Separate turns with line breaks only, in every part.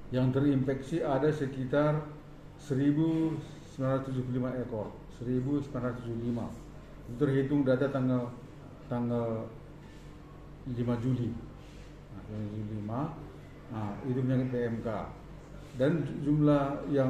Yang terinfeksi ada sekitar 1975 ekor. 1975. Itu terhitung data tanggal tanggal 5 Juli. Nah, 5, nah, itu penyakit PMK. Dan jumlah yang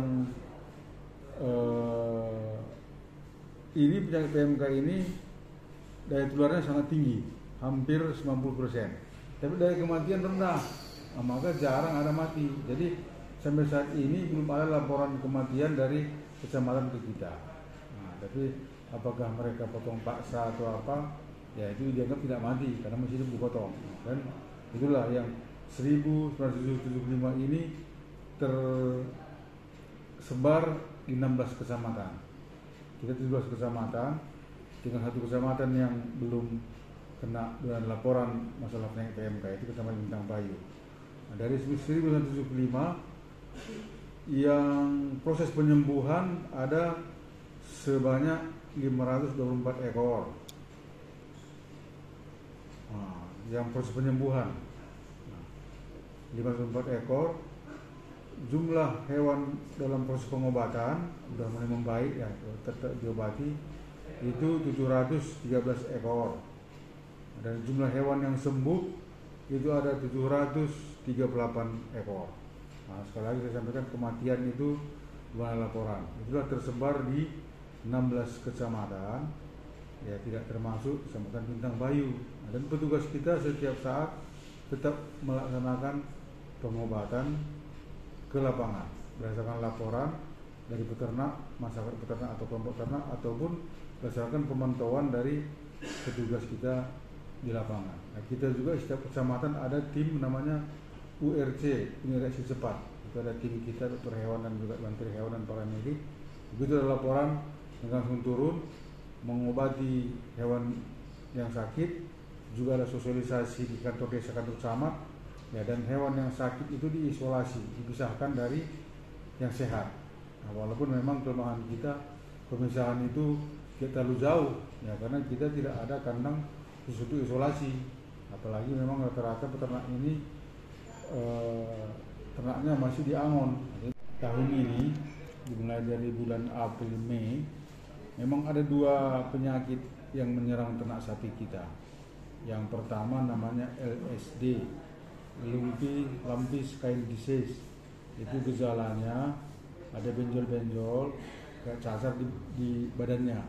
ini penyakit PMK ini daya tularnya sangat tinggi, hampir 90%. Tapi daya kematian rendah, nah, maka jarang ada mati. Jadi sampai saat ini belum ada laporan kematian dari kecamatan ke kita. Nah, tapi apakah mereka potong paksa atau apa, ya itu dianggap tidak mati karena masih hidup dipotong. Dan itulah yang 1975 ini tersebar di 16 kecamatan. Kita 17 kecamatan, tinggal satu kecamatan yang belum kena dengan laporan masalah penyakit PMK, itu kecamatan Bintang Bayu. Nah, dari 1975 yang proses penyembuhan ada sebanyak 524 ekor. Nah, yang proses penyembuhan 524 ekor. Jumlah hewan dalam proses pengobatan sudah mulai membaik ya, tetap diobati itu 713 ekor. Dan jumlah hewan yang sembuh itu ada 738 ekor. Nah, sekali lagi saya sampaikan kematian itu bukan laporan. Itulah tersebar di 16 kecamatan, ya tidak termasuk kecamatan Bintang Bayu. Nah, dan petugas kita setiap saat tetap melaksanakan pengobatan ke lapangan berdasarkan laporan dari peternak, masyarakat peternak atau kelompok ternak, ataupun berdasarkan pemantauan dari petugas kita di lapangan. Nah, kita juga setiap kecamatan ada tim namanya URC, unit reaksi cepat. Itu ada tim kita, dokter hewan dan juga bantuan hewan dan paramedik. Begitu ada laporan, langsung turun mengobati hewan yang sakit. Juga ada sosialisasi di kantor desa, kantor camat. Ya, dan hewan yang sakit itu diisolasi, dipisahkan dari yang sehat. Nah, walaupun memang kelemahan kita pemisahan itu kita terlalu jauh, ya karena kita tidak ada kandang khusus untuk isolasi. Apalagi memang rata-rata peternak ini ternaknya masih di Angon. Tahun ini dimulai dari bulan April Mei, memang ada dua penyakit yang menyerang ternak sapi kita. Yang pertama namanya LSD, Lumpy Skin Disease. Itu gejalanya ada benjol-benjol kayak cacar di badannya.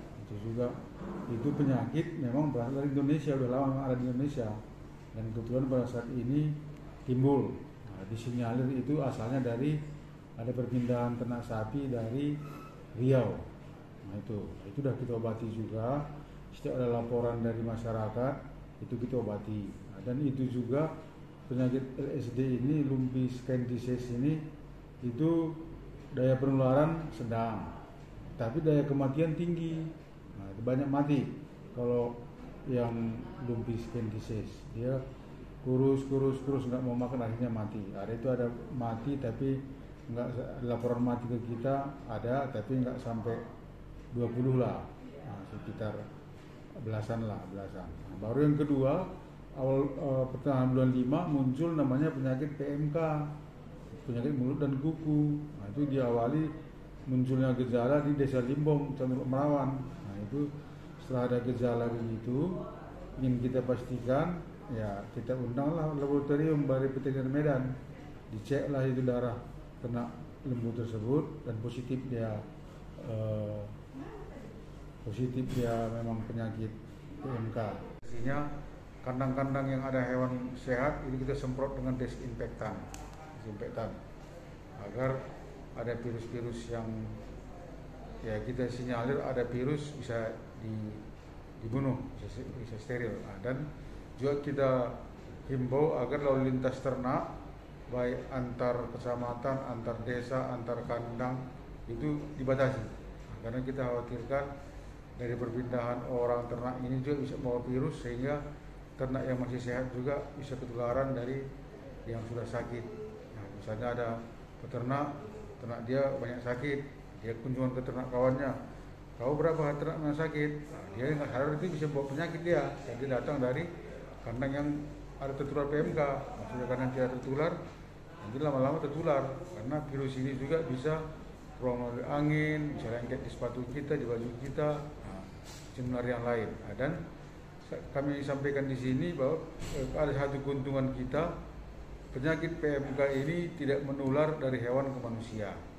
Itu penyakit memang berasal dari Indonesia, udah lama memang ada di Indonesia, dan kebetulan pada saat ini timbul. Nah, disinyalir itu asalnya dari ada perpindahan ternak sapi dari Riau. Nah, itu sudah kita obati juga. Setiap ada laporan dari masyarakat itu kita obati. Nah, dan itu juga penyakit LSD ini, Lumpy Skin Disease ini, itu daya penularan sedang, tapi daya kematian tinggi. Nah, itu banyak mati kalau yang Lumpy Skin Disease. Dia kurus nggak mau makan, akhirnya mati. Ada itu ada mati tapi nggak, laporan mati ke kita ada, tapi nggak sampai 20 lah, nah, sekitar belasan. Nah, baru yang kedua awal pertengahan bulan 5 muncul namanya penyakit PMK, penyakit mulut dan kuku. Nah, itu diawali munculnya gejala di Desa Limbong, Kecamatan Merawan. Nah, itu setelah ada gejala begitu, ingin kita pastikan, ya kita undanglah laboratorium dari Veteriner Medan, diceklah itu darah ternak lembu tersebut, dan positif dia memang penyakit PMK. Artinya kandang-kandang yang ada hewan sehat ini kita semprot dengan desinfektan agar ada virus-virus yang ya kita sinyalir ada virus bisa dibunuh, bisa steril. Nah, dan juga kita himbau agar lalu lintas ternak baik antar kecamatan, antar desa, antar kandang itu dibatasi. Nah, karena kita khawatirkan dari perpindahan orang ternak ini juga bisa membawa virus, sehingga ternak yang masih sehat juga bisa ketularan dari yang sudah sakit. Nah, misalnya ada peternak, ternak dia banyak sakit, dia kunjungan ke ternak kawannya, tahu berapa ternak yang sakit, nah, dia nggak sadar itu bisa bawa penyakit dia. Jadi datang dari kandang yang ada tertular PMK, maksudnya karena tidak tertular, Nanti lama-lama tertular karena virus ini juga bisa keluar melalui angin, bisa lengket di sepatu kita, di baju kita, menular yang lain. Dan kami sampaikan di sini bahwa ada satu keuntungan kita, penyakit PMK ini tidak menular dari hewan ke manusia.